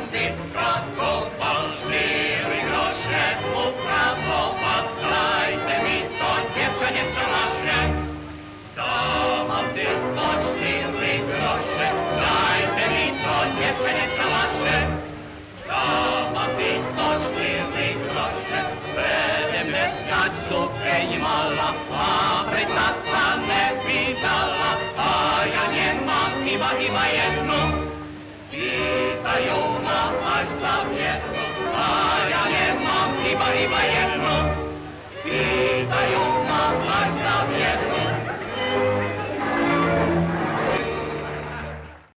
diskotko, falširi groše, ukazovat, dajte mi to, djevča laše. Dam ti to 4 groše, dajte mi to, djevča laše. Dam ti to 4 groše, 70 su